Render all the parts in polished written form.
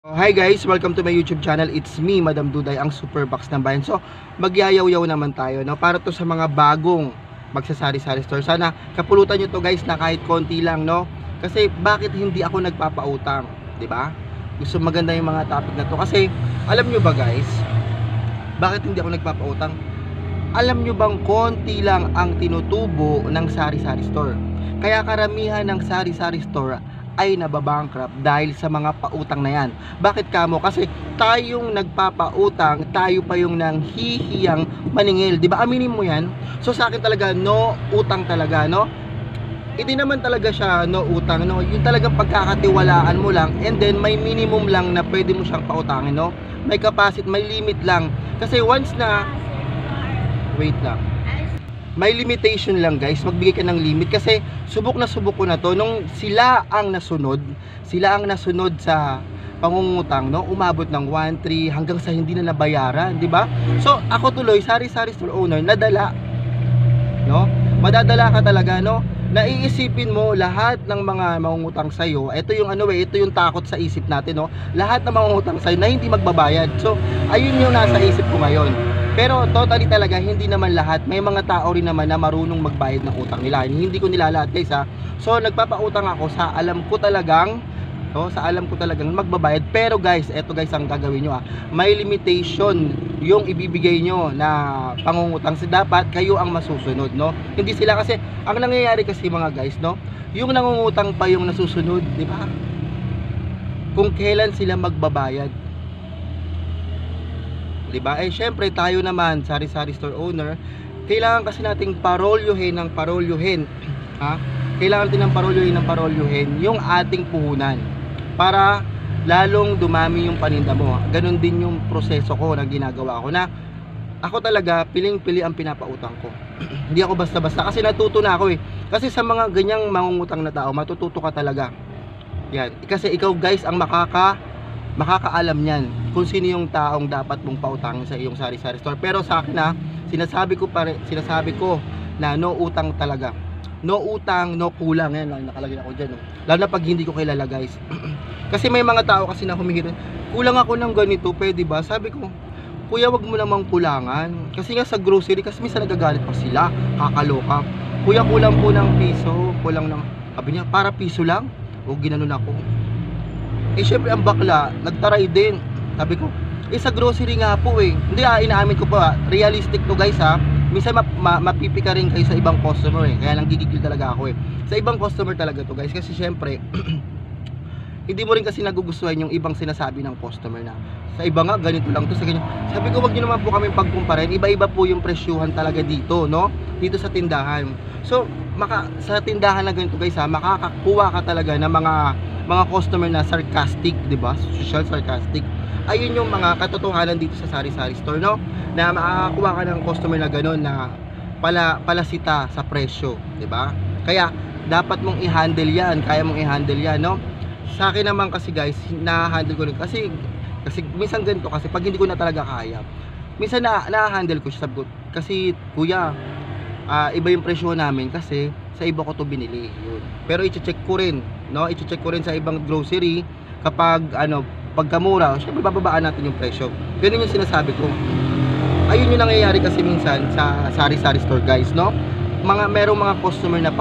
Hi guys, welcome to my YouTube channel. It's me, Madam Duday, ang Super Box ng Bayan. So, magyayaw-yaw naman tayo, no? Para to sa mga bagong magsasari-sari store. Sana kapulutan nyo to guys na kahit konti lang, no? Kasi bakit hindi ako nagpapautang, 'di ba? Gusto maganda yung mga topic na to kasi alam nyo ba guys, bakit hindi ako nagpapautang? Alam nyo bang konti lang ang tinutubo ng sari-sari store? Kaya karamihan ng sari-sari store ay nababankrupt dahil sa mga pautang na yan. Bakit kamo? Kasi tayong nagpapautang, tayo pa yung nanghihiyang maningil. Di ba? Aminin mo yan. So sa akin talaga, no utang talaga, no? Hindi naman talaga siya no utang, no? Yung talagang pagkakatiwalaan mo lang and then may minimum lang na pwede mo siyang pautangin, no? May capacity, may limit lang. Kasi once na, wait lang, may limitation lang guys, magbigay ka ng limit kasi subok ko na to nung sila ang nasunod sa pangungutang, no? Umabot ng 1-3 hanggang sa hindi na nabayaran, di ba? So ako tuloy, sari-sari store owner, nadala, no? Madadala ka talaga, no? Naiisipin mo lahat ng mga mangungutang sa iyo. Ito yung ito yung takot sa isip natin, no? Lahat ng mangungutang sa iyo na hindi magbabayad. So ayun yung nasa isip ko ngayon. Pero totally talaga hindi naman lahat. May mga tao rin naman na marunong magbayad ng utang nila. Hindi ko nilalahat guys ha. So nagpapautang ako sa alam ko talagang magbabayad. Pero guys, eto guys ang gagawin nyo ha. May limitation yung ibibigay nyo na pangungutang. So dapat kayo ang masusunod, no? Hindi sila kasi ang nangyayari kasi mga guys, no? Yung nangungutang pa yung nasusunod, di ba? Kung kailan sila magbabayad. Diba? Eh syempre tayo naman sari-sari store owner, kailangan kasi nating parolyuhin ha? Kailangan natin ng parolyuhin yung ating puhunan para lalong dumami yung paninda mo. Ganon din yung proseso ko na ginagawa ko na ako talaga piling-pili ang pinapautang ko. Hindi ako basta-basta kasi natuto na ako eh. Kasi sa mga ganyang mangungutang na tao, matututo ka talaga. Yan. Kasi ikaw guys ang makakaalam niyan kung sino yung taong dapat mong pautangin sa iyong sari-sari store. Pero sa akin na sinasabi ko na no utang talaga. No utang, no kulang. Yan, nakalagay ako diyan, no? Lalo na pag hindi ko kilala, guys. Kasi may mga tao kasi na humihirit. Kulang ako ng ganito, pwede ba? Sabi ko, kuya, wag mo namang kulangan. Kasi nga sa grocery, kasi minsan nagagalit pa sila, kakaloka. Kuya, kulang po ng piso, kulang ng, sabi niya, para piso lang? O ginanon ako. Eh syempre ang bakla, nagtaray din. Sabi ko, sa grocery nga po eh. Hindi inaamin ko pa, realistic to guys ha. Minsan mapipika rin kayo sa ibang customer eh. Kaya lang gigigil talaga ako eh. Sa ibang customer talaga to guys. Kasi syempre, hindi mo rin kasi nagugustuhan yung ibang sinasabi ng customer na sa iba nga ganito lang to, sa ganyan. Sabi ko, wag niyo naman po kami pagkumparin. Iba-iba po yung presyuhan talaga dito, no? Dito sa tindahan. So, sa tindahan na ganito guys ha, makakakuha ka talaga ng mga customer na sarcastic, 'di ba? Social sarcastic. Ayun yung mga katotohanan dito sa sari-sari store, no? Na makakakuha ka ng customer na gano'n na palasita sa presyo, 'di ba? Kaya dapat mong i-handle 'yan, kaya mong i-handle 'yan, no? Sa akin naman kasi guys, na-handle ko rin kasi minsan ganito kasi pag hindi ko na talaga kaya. Minsan na-handle ko siya, sabi ko, kasi kuya, iba yung presyo namin kasi sa iba ko to binili, yun. Pero i-check ko rin, no? I-check ko rin sa ibang grocery kapag pagkamura, syempre bababaan natin yung presyo. Ganun yung sinasabi ko. Ayun yung nangyayari kasi minsan sa sari-sari store guys, no? Merong mga customer na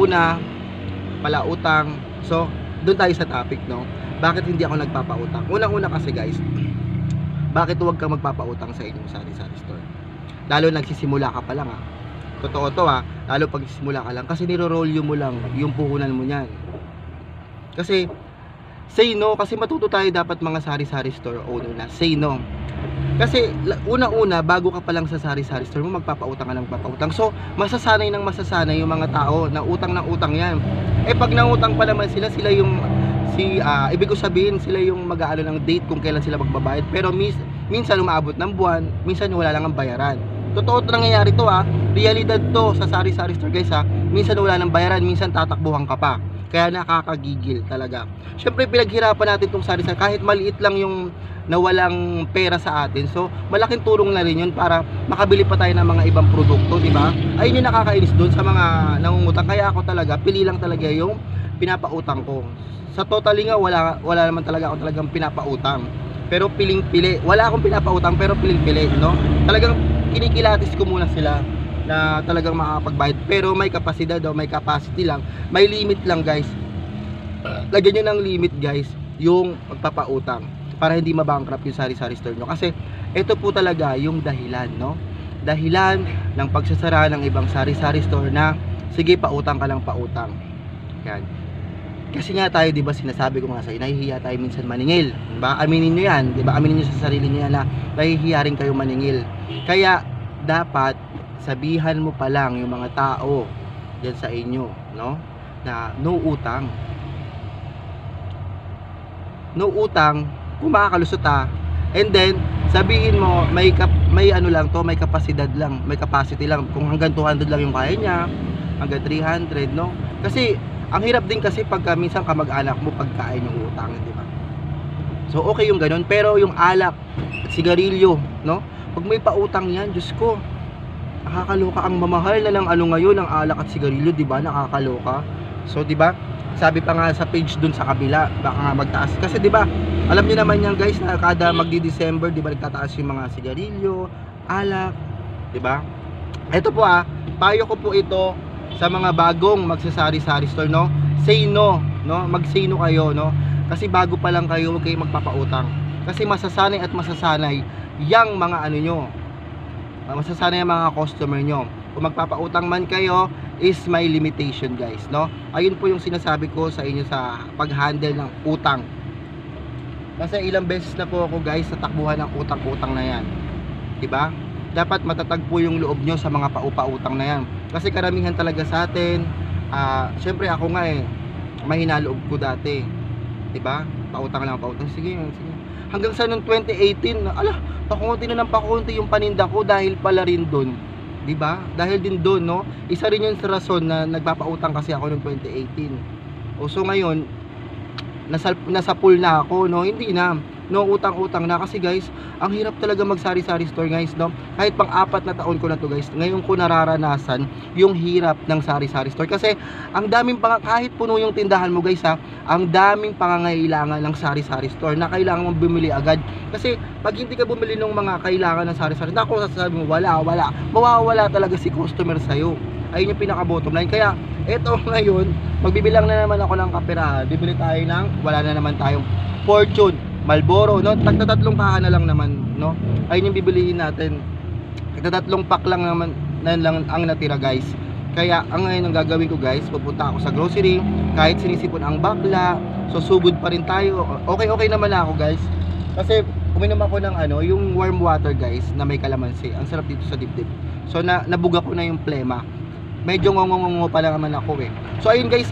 pala utang. So, doon tayo sa topic, no? Bakit hindi ako nagpapautang? Unang-una kasi guys, bakit huwag kang magpapautang sa inyong sari-sari store? Lalo nagsisimula ka pa lang ha. Totoo to ha, lalo pag simula ka lang kasi niro-roll mo lang yung puhunan mo niyan. Kasi say no, kasi matuto tayo dapat mga sari-sari store owner na say no. Kasi una-una bago ka pa lang sa sari-sari store mo, magpapautang ka ng papautang. So masasanay yung mga tao na utang ng utang yan. Eh pag nangutang pa naman sila yung ibig ko sabihin sila yung mag-aano ng date kung kailan sila magbabayad. Pero minsan umaabot ng buwan, minsan wala lang ang bayaran. Totoo nangyayari to ha. Realidad to sa sari-sari store guys ha. Minsan wala nang bayaran, minsan tatakbuhan ka pa. Kaya nakakagigil talaga. Syempre pinaghirapan natin tong sari-sari, kahit maliit lang yung nawalang pera sa atin. So malaking tulong na rin yun para makabili pa tayo ng mga ibang produkto, di ba? Ayun yung nakakainis doon sa mga nangungutang. Kaya ako talaga, pili lang talaga yung pinapautang ko. Sa totally nga, wala naman talaga ako talagang pinapautang. Pero piling-pili. Wala akong pinapautang pero piling-pili, no? Talagang kinikilatis ko muna sila na talagang makakapagbayad. Pero may kapasidad o may capacity lang. May limit lang, guys. Lagyan nyo ng limit, guys, yung pagpapautang para hindi mabankrupt yung sari-sari store nyo. Kasi ito po talaga yung dahilan, no? Dahilan ng pagsasara ng ibang sari-sari store na sige, pautang ka lang pautang. Yan. Kasi nga tayo, 'di ba, sinasabi ko nga sa inyo, nahihiya tayo minsan maningil, 'di ba? Aminin niyo 'yan, 'di ba? Aminin niyo sa sarili niyo na nahihiya rin kayo maningil. Kaya dapat sabihan mo pa lang yung mga tao diyan sa inyo, no? Na no utang. No utang, kung makakalusot and then sabihin mo may ano lang to, may kapasidad lang, may capacity lang. Kung hanggang 200 lang yung kaya niya, hanggang 300, no? Kasi ang hirap din kasi pagka minsan kamag-anak mo pagkain yung utang, di ba? So okay yung ganun, pero yung alak at sigarilyo, no? Pag may pautang yan, Diyos ko, nakakaloka. Ang mamahal na ng ano ngayon, ng alak at sigarilyo, di ba? Nakakaloka. So di ba? Sabi pa nga sa page dun sa kabila, baka nga magtaas. Kasi di ba? Alam niyo naman yan, guys, na kada magdi-December, di ba, nagtataas yung mga sigarilyo, alak, di ba? Ito po payo ko po ito sa mga bagong magsasari-sari store, no? Say no, no? Mag-say no kayo, no? Kasi bago pa lang kayo, huwag kayong magpapautang. Kasi masasanay at masasanay yang mga ano nyo. Masasanay ang mga customer nyo. Kung magpapautang man kayo, is may limitation, guys, no? Ayun po yung sinasabi ko sa inyo sa pag-handle ng utang. Kasi ilang beses na po ako, guys, sa takbuhan ng utang-utang na yan. Diba? Dapat matatag po yung loob nyo sa mga paupa-utang na yan. Kasi karamihan talaga sa atin, syempre ako nga mahina loob ko dati, diba? Pautang lang, pautang, sige. Hanggang sa noong 2018, pakunti na ng pakunti yung paninda ko dahil pala rin doon, diba? Dahil din doon, no? Isa rin yun sa rason na nagpapautang kasi ako noong 2018. So ngayon, nasa pool na ako, no? Hindi na, no, utang-utang na. Kasi guys, ang hirap talaga magsari-sari store, guys, no? Kahit pang 4 na taon ko na to, guys, ngayon ko nararanasan yung hirap ng sari-sari store. Kasi ang daming kahit puno yung tindahan mo, guys, ang daming pangangailangan ng sari-sari store na kailangan mong bumili agad. Kasi pag hindi ka bumili ng mga kailangan ng sari-sari, naku, sasabi mo, wala, mawawala talaga si customer sa'yo. Ayun yung pinaka-bottom line. Kaya eto ngayon, magbibilang na naman ako ng kaperahan. Bibili tayo ng, wala na naman tayong Fortune, Marlboro, no? Tagtatatlong kaha na lang naman, no? Ayun yung bibilihin natin. Tagtatatlong pack lang naman lang ang natira, guys. Kaya ang ngayon ang gagawin ko, guys, pupunta ako sa grocery, kahit sinisipon ang bakla, so sugod pa rin tayo. Okay naman ako, guys. Kasi uminom ako ng yung warm water, guys, na may kalamansi. Ang sarap dito sa dibdib. So nabuga ko na yung plema. Medyo ngongongongo pa lang naman ako So ayun, guys,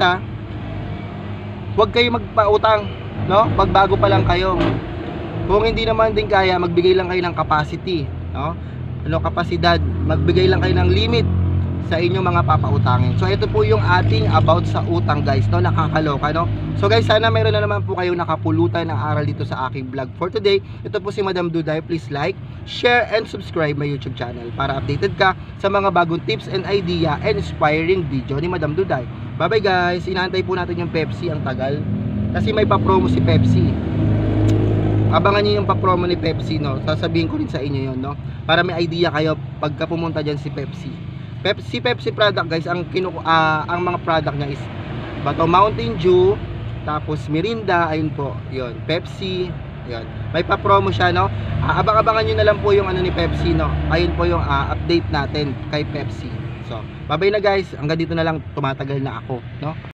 huwag kayo magpautang, no? Pagbago pa lang kayo. Kung hindi naman din kaya, magbigay lang kayo ng capacity, no? Kapasidad, magbigay lang kayo ng limit sa inyong mga papautangin. So ito po yung ating about sa utang, guys, no? Nakakaloka, no? So guys, sana meron na naman po kayong nakapulutan ng aral dito sa aking vlog for today. Ito po si Madam Duday. Please like, share, and subscribe my YouTube channel para updated ka sa mga bagong tips and idea and inspiring video ni Madam Duday. Bye bye, guys. Inaantay po natin yung Pepsi, ang tagal. Kasi may pa-promo si Pepsi. Abangan niyo yung pa-promo ni Pepsi, no? Sasabihin ko rin sa inyo yon, no? Para may idea kayo pagka pumunta dyan si Pepsi. Pepsi product, guys, ang mga product niya is Bato Mountain Dew, tapos Mirinda, ayun po, yon, Pepsi, yon. May pa-promo siya, no? Abang-abangan niyo na lang po yung ni Pepsi, no? Ayun po yung update natin kay Pepsi. So, bye-bye na, guys. Hanggang dito na lang, tumatagal na ako, no?